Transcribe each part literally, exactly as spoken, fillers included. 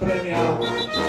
premia.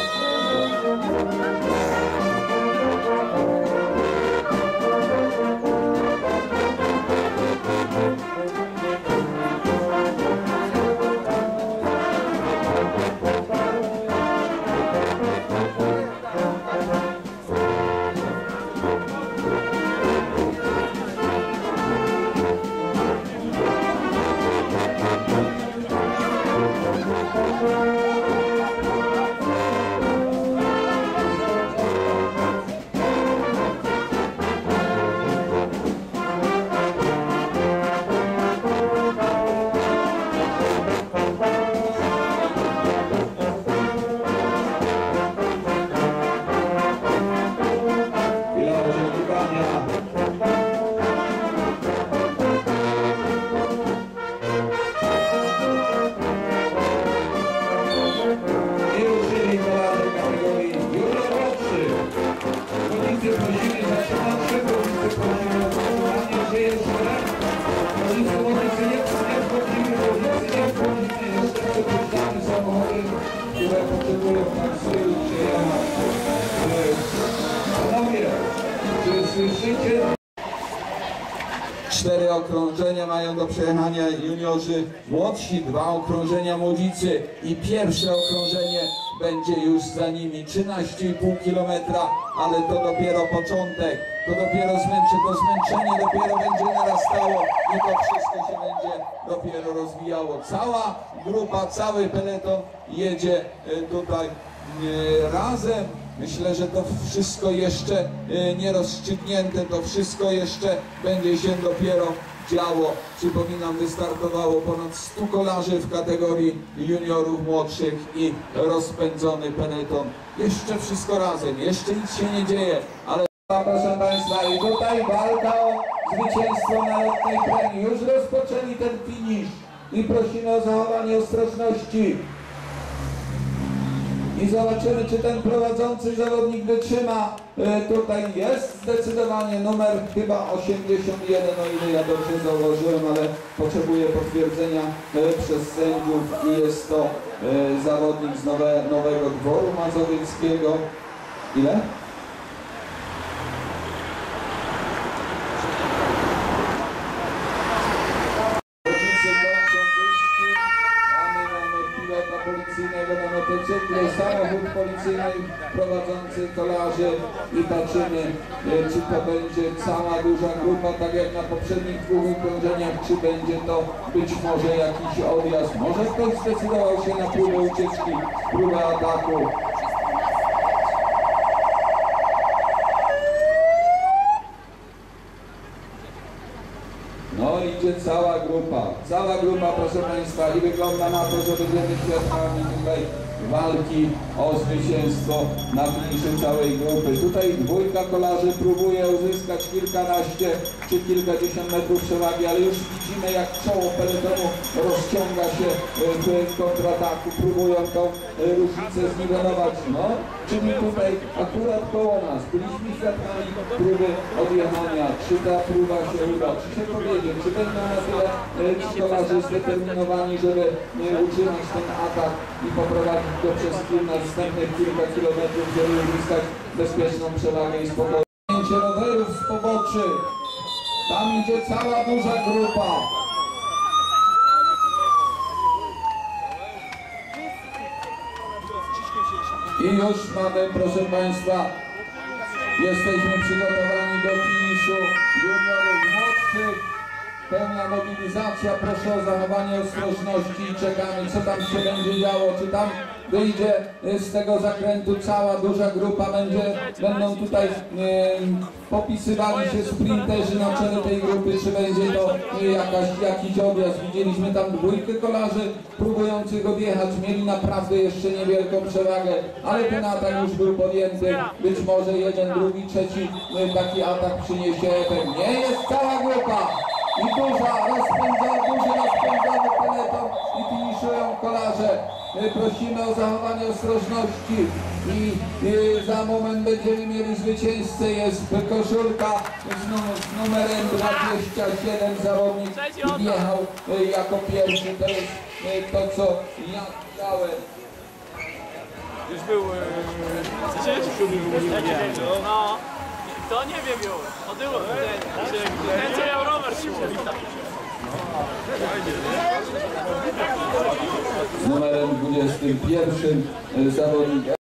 Cztery okrążenia mają do przejechania juniorzy młodsi, dwa okrążenia młodzicy i pierwsze okrążenie będzie już za nimi. trzynaście i pół kilometra, ale to dopiero początek, to dopiero zmęczy, to zmęczenie dopiero będzie narastało i to wszystko się będzie dopiero rozwijało. Cała grupa, cały peleton jedzie tutaj razem. Myślę, że to wszystko jeszcze nie rozstrzygnięte, to wszystko jeszcze będzie się dopiero działo. Przypominam, wystartowało ponad stu kolarzy w kategorii juniorów młodszych i rozpędzony peleton. Jeszcze wszystko razem, jeszcze nic się nie dzieje, ale proszę Państwa, i tutaj walka o zwycięstwo na lotnej premii. Już rozpoczęli ten finisz i prosimy o zachowanie ostrożności. I zobaczymy, czy ten prowadzący zawodnik wytrzyma. E, tutaj jest zdecydowanie numer chyba osiemdziesiąt jeden, o ile ja dobrze zauważyłem, ale potrzebuję potwierdzenia e, przez sędziów i jest to e, zawodnik z nowe, Nowego Dworu Mazowieckiego. Ile? Policyjnego na motocyklu, samochód policyjny prowadzący kolarzy i patrzymy, czy to będzie cała duża grupa, tak jak na poprzednich dwóch okrążeniach, czy będzie to być może jakiś odjazd. Może ktoś zdecydował się na próbę ucieczki, próbę ataku. No idzie cała grupa, cała grupa, proszę Państwa, i wygląda na to, że będziemy świadkami tutaj walki o zwycięstwo na finiszu całej grupy. Tutaj dwójka kolarzy próbuje uzyskać kilkanaście czy kilkadziesiąt metrów przewagi, ale już widzimy, jak czoło peletonu rozciąga się w kontrataku, próbują tą różnicę zniwelować. No, czyli tutaj akurat koło nas byliśmy świadkami próby odjechania. Czy ta próba się uda? Czy się powiedzie? Czy będą na tyle ci kolarzy zdeterminowani, żeby utrzymać ten atak i poprowadzić go przez następnych kilka kilometrów, żeby uzyskać bezpieczną przewagę i spokojnie. Rowerów z poboczy. Tam idzie cała duża grupa. I już mamy, proszę Państwa, jesteśmy przygotowani do finiszu juniorów młodszych. Pełna mobilizacja, proszę o zachowanie ostrożności i czekamy, co tam się będzie działo, czy tam wyjdzie z tego zakrętu cała duża grupa, będzie, będą tutaj e, popisywali się sprinterzy na czele tej grupy, czy będzie to e, jakaś, jakiś odjazd. Widzieliśmy tam dwójkę kolarzy próbujących odjechać, mieli naprawdę jeszcze niewielką przewagę, ale ten atak już był podjęty, być może jeden, drugi, trzeci e, taki atak przyniesie efekt. Nie jest cała grupa! I duża, rozpędzony, duży rozpędzony peleton i finiszują kolarze. Prosimy o zachowanie ostrożności i, i za moment będziemy mieli zwycięzcę. Jest koszulka z, num z numerem dwadzieścia siedem, zawodnik wjechał jako pierwszy. To jest to, co ja widziałem. Już był... Co się No, to nie wiem już. Odyło. Ten co miał rower siłowny. Z numerem dwudziestym pierwszym zawodnik